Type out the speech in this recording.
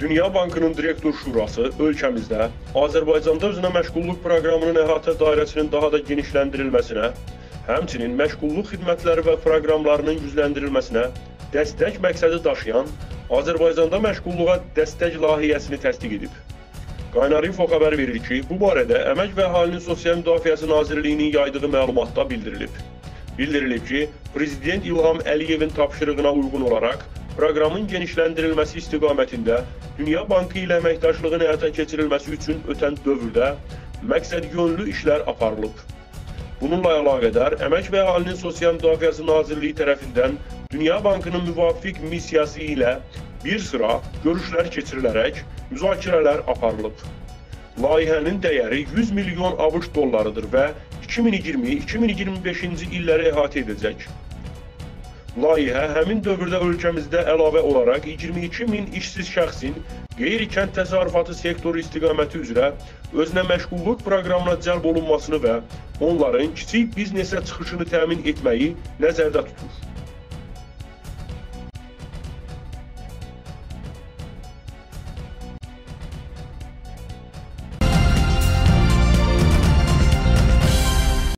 Dünya Bankının direktor şurası ölkəmizdə Azərbaycanda özünə məşğulluq proqramının əhatə dairəsinin daha da genişləndirilməsinə, həmçinin məşğulluq xidmətləri və proqramlarının gücləndirilməsinə dəstək məqsədi daşıyan Azərbaycanda məşğulluğa dəstək layihəsini təsdiq edib. Qaynar Info xəbər verir ki, bu barədə Əmək və Əhalinin Sosial Müdafiəsi Nazirliyinin yaydığı məlumatda bildirilib. Bildirilib ki, Prezident İlham Əliyevin tapşırığına uyğun olaraq proqramın genişləndirilməsi istiqamətində Dünya Bankı ilə əməkdaşlığın həyata keçirilməsi üçün ötən dövrdə məqsədyönlü işlər aparılıb. Bununla əlaqədar Əmək və Əhalinin Sosial Müdafiəsi Nazirliyi tərəfindən Dünya Bankının müvafiq missiyası ilə bir sıra görüşlər keçirilərək müzakirələr aparılıb. Layihənin dəyəri 100 milyon ABŞ dollarıdır və 2020-2025-ci illəri əhatə edəcək. Layihə həmin dövrdə ölkəmizdə əlavə olaraq 22 min işsiz şəxsin qeyri-kənd təsərrüfatı sektoru istiqaməti üzrə özünə məşğulluq proqramına cəlb olunmasını və onların kiçik biznesə çıxışını təmin etməyi nəzərdə tutur.